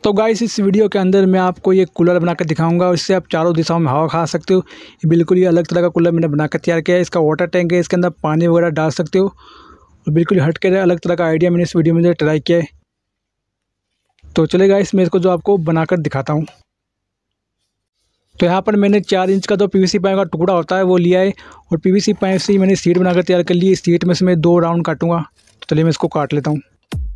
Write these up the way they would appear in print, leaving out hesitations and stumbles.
तो गाइस इस वीडियो के अंदर मैं आपको ये कूलर बनाकर दिखाऊंगा और इससे आप चारों दिशाओं में हवा खा सकते हो। ये बिल्कुल ये अलग तरह का कूलर मैंने बनाकर तैयार किया है। इसका वाटर टैंक है, इसके अंदर पानी वगैरह डाल सकते हो और बिल्कुल हट के अलग तरह का आइडिया मैंने इस वीडियो में ट्राई किया है। तो चले गाइस मैं इसको जो आपको बनाकर दिखाता हूँ। तो यहाँ पर मैंने 4 इंच का जो पीवीसी पाइप का टुकड़ा होता है वो लिया है और पीवीसी पाइप से ही मैंने सीट बनाकर तैयार कर ली। इस सीट में से मैं 2 राउंड काटूंगा। तो चलिए मैं इसको काट लेता हूँ।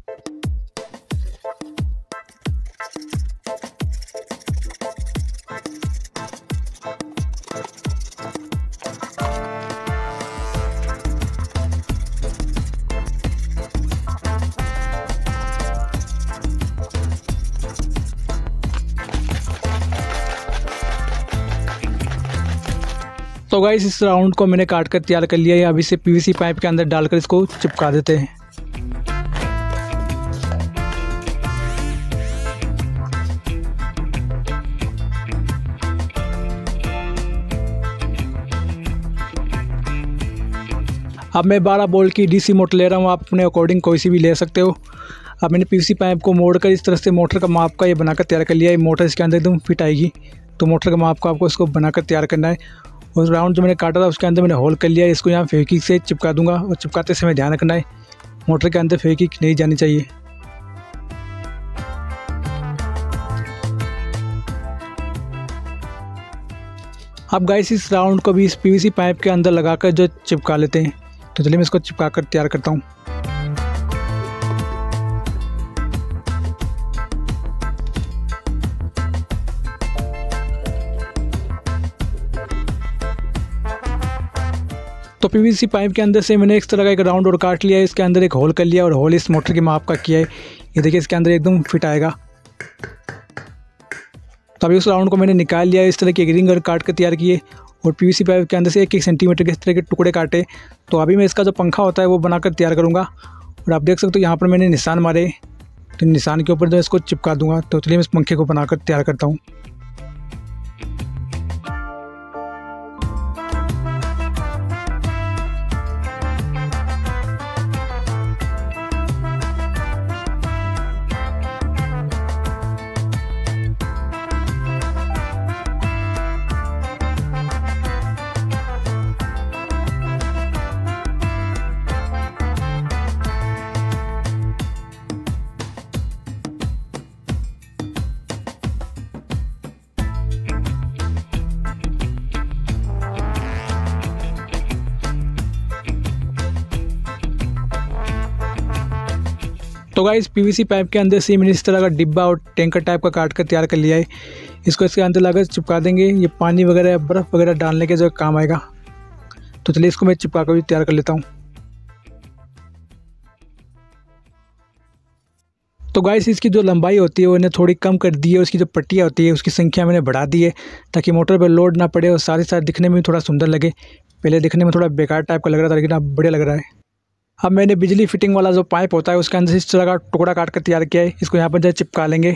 तो गाइस इस राउंड को मैंने काट कर तैयार कर लिया है। अब इसे पीवीसी पाइप के अंदर डालकर इसको चिपका देते हैं। अब मैं 12 वोल्ट की डीसी मोटर ले रहा हूँ। आप अपने अकॉर्डिंग कोई सी भी ले सकते हो। अब मैंने पीवीसी पाइप को मोड़कर इस तरह से मोटर का माप का ये बनाकर तैयार कर लिया है। मोटर इसके अंदर एकदम फिट आएगी। तो मोटर का माप का आपको इसको बनाकर तैयार करना है। उस राउंड जो मैंने काटा था उसके अंदर मैंने होल कर लिया है। इसको यहाँ फेविक्विक से चिपका दूंगा और चिपकाते समय ध्यान रखना है मोटर के अंदर फेविक्विक नहीं जानी चाहिए। अब गाइस इस राउंड को भी इस पीवीसी पाइप के अंदर लगाकर जो चिपका लेते हैं। तो चलिए मैं इसको चिपका कर तैयार करता हूँ। तो पीवीसी पाइप के अंदर से मैंने इस तरह का एक राउंड और काट लिया है। इसके अंदर एक होल कर लिया और होल इस मोटर के माप का किया है। ये देखिए इसके अंदर एकदम फिट आएगा। तो अभी उस राउंड को मैंने निकाल लिया है। इस तरह की एक रिंग और काट कर तैयार किए और पीवीसी पाइप के अंदर से 1-1 सेंटीमीटर के इस तरह के टुकड़े काटे। तो अभी मैं इसका जो पंखा होता है वो बनाकर तैयार करूँगा। और आप देख सकते हो यहाँ पर मैंने निशान मारे। तो निशान के ऊपर जो इसको चिपका दूँगा। तो चलिए मैं इस पंखे को बनाकर तैयार करता हूँ। तो गाइस पीवीसी पाइप के अंदर से मैंने इस तरह का डिब्बा और टैंकर टाइप का काट कर तैयार कर लिया है। इसको इसके अंदर लगाकर चिपका देंगे। ये पानी वगैरह बर्फ़ वगैरह डालने के जो काम आएगा। तो चलिए इसको मैं चिपका कर भी तैयार कर लेता हूँ। तो गाइस इसकी जो लंबाई होती है वो इन्हें थोड़ी कम कर दी है। उसकी जो पट्टियाँ होती है उसकी संख्या मैंने बढ़ा दी है ताकि मोटर पर लोड ना पड़े और साथ ही साथ दिखने में भी थोड़ा सुंदर लगे। पहले दिखने में थोड़ा बेकार टाइप का लग रहा था लेकिन अब बढ़िया लग रहा है। अब मैंने बिजली फिटिंग वाला जो पाइप होता है उसके अंदर इस तरह का टुकड़ा काट कर तैयार किया है। इसको यहाँ पर जो चिपका लेंगे।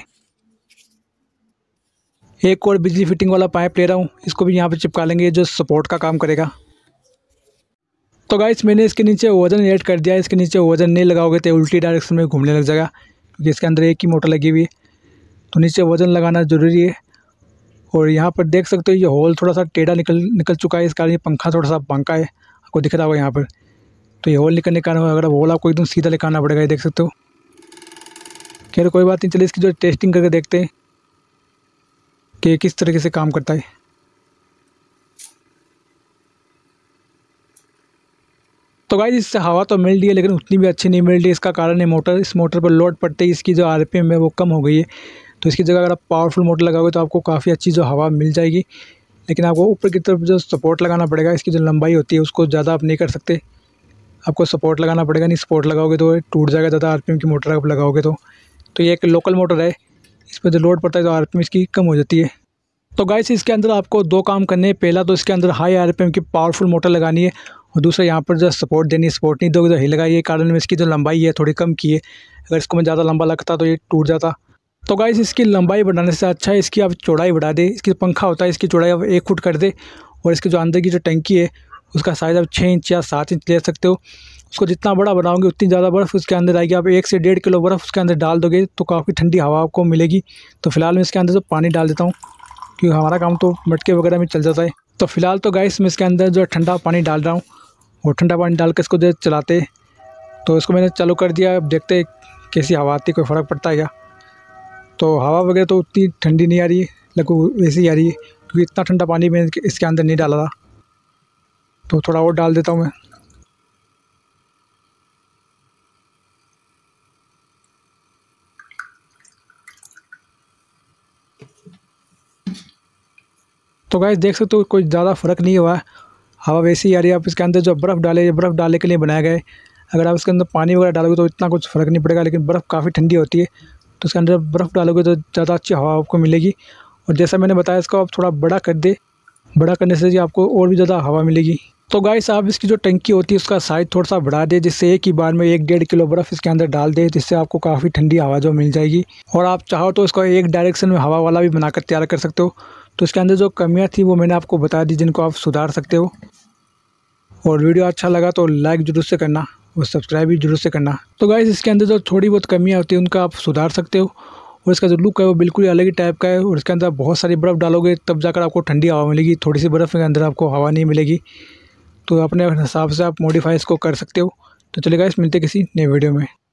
एक और बिजली फिटिंग वाला पाइप ले रहा हूँ। इसको भी यहाँ पर चिपका लेंगे जो सपोर्ट का काम करेगा। तो गाइस मैंने इसके नीचे वजन ऐड कर दिया है। इसके नीचे वजन नहीं लगाओगे तो उल्टी डायरेक्शन में घूमने लग जाएगा क्योंकि इसके अंदर एक ही मोटर लगी हुई है। तो नीचे वजन लगाना ज़रूरी है। और यहाँ पर देख सकते हो ये होल थोड़ा सा टेढ़ा निकल चुका है। इस कारण ये पंखा थोड़ा सा बांका है। आपको दिख रहा होगा यहाँ पर। तो ये होल निकलने के कारण अगर होल आपको एकदम सीधा निकालना पड़ेगा। ये देख सकते हो। खैर कोई बात नहीं, चलिए इसकी जो टेस्टिंग करके देखते हैं कि किस तरीके से काम करता है। तो गाइस इससे हवा तो मिल रही है लेकिन उतनी भी अच्छी नहीं मिल रही है। इसका कारण है इस मोटर पर लोड पड़ते ही इसकी जो आरपीएम है वो कम हो गई है। तो इसकी जगह अगर आप पावरफुल मोटर लगाओगे तो आपको काफ़ी अच्छी जो हवा मिल जाएगी। लेकिन आपको ऊपर की तरफ जो सपोर्ट लगाना पड़ेगा। इसकी जो लंबाई होती है उसको ज़्यादा आप नहीं कर सकते। आपको सपोर्ट लगाना पड़ेगा। नहीं सपोर्ट लगाओगे तो टूट जाएगा। ज़्यादा आरपीएम की मोटर आप लगाओगे तो ये एक लोकल मोटर है। इस पर जो लोड पड़ता है तो आरपीएम इसकी कम हो जाती है। तो गाइस इसके अंदर आपको 2 काम करने हैं। पहला तो इसके अंदर हाई आरपीएम की पावरफुल मोटर लगानी है और दूसरा यहाँ पर जो सपोर्ट देनी है। सपोर्ट नहीं दोगे तो हिलेगा। ये कारण में इसकी जो लंबाई है थोड़ी कम की है। अगर इसको मैं ज़्यादा लंबा लगता तो ये टूट जाता। तो गाइस इसकी लंबाई बढ़ाने से अच्छा है इसकी आप चौड़ाई बढ़ा दे। इसकी पंखा होता है इसकी चौड़ाई आप 1 फुट कर दे और इसकी जो अंदर की जो टंकी है उसका साइज़ आप 6 इंच या 7 इंच ले सकते हो। उसको जितना बड़ा बनाओगे उतनी ज़्यादा बर्फ़ उसके अंदर आएगी। आप 1 से 1.5 किलो बर्फ़ उसके अंदर डाल दोगे तो काफ़ी ठंडी हवा आपको मिलेगी। तो फिलहाल मैं इसके अंदर जो पानी डाल देता हूँ, क्योंकि हमारा काम तो मटके वगैरह में चल जाता है। तो फिलहाल तो गाइस मैं इसके अंदर जो ठंडा पानी डाल रहा हूँ, वो ठंडा पानी डाल के इसको जो चलाते, तो इसको मैंने चालू कर दिया। अब देखते कैसी हवा आती है, कोई फ़र्क पड़ता है क्या। तो हवा वगैरह तो उतनी ठंडी नहीं आ रही है, लगभग वैसे ही आ रही है, क्योंकि इतना ठंडा पानी मैंने इसके अंदर नहीं डाला था। तो थोड़ा और डाल देता हूँ मैं। तो गाइस देख सकते हो कोई ज़्यादा फ़र्क नहीं हुआ है, हवा वैसे ही आ रही है। आप इसके अंदर जो बर्फ़ डाले, बर्फ़ डालने के लिए बनाया गया है। अगर आप इसके अंदर पानी वगैरह डालोगे तो इतना कुछ फ़र्क नहीं पड़ेगा, लेकिन बर्फ़ काफ़ी ठंडी होती है, तो इसके अंदर बर्फ़ डालोगे तो ज़्यादा अच्छी हवा आपको मिलेगी। और जैसा मैंने बताया, इसको आप थोड़ा बड़ा कर दे, बड़ा करने से जी आपको और भी ज़्यादा हवा मिलेगी। तो गाइस आप इसकी जो टंकी होती है उसका साइज़ थोड़ा सा बढ़ा दे, जिससे एक ही बार में 1-1.5 किलो बर्फ़ इसके अंदर डाल दे, जिससे आपको काफ़ी ठंडी हवा जो मिल जाएगी। और आप चाहो तो इसको एक डायरेक्शन में हवा वाला भी बनाकर तैयार कर सकते हो। तो इसके अंदर जो कमियाँ थी वो मैंने आपको बता दी, जिनको आप सुधार सकते हो। और वीडियो अच्छा लगा तो लाइक ज़रूर से करना और सब्सक्राइब भी ज़रूर से करना। तो गाइस इसके अंदर जो थोड़ी बहुत कमियाँ होती हैं उनका आप सुधार सकते हो। और इसका जो लुक है वो बिल्कुल अलग ही टाइप का है। और इसके अंदर बहुत सारी बर्फ़ डालोगे तब जाकर आपको ठंडी हवा मिलेगी, थोड़ी सी बर्फ़ के अंदर आपको हवा नहीं मिलेगी। तो अपने हिसाब से आप मॉडिफाई इसको कर सकते हो। तो चलिए गाइस मिलते किसी नए वीडियो में।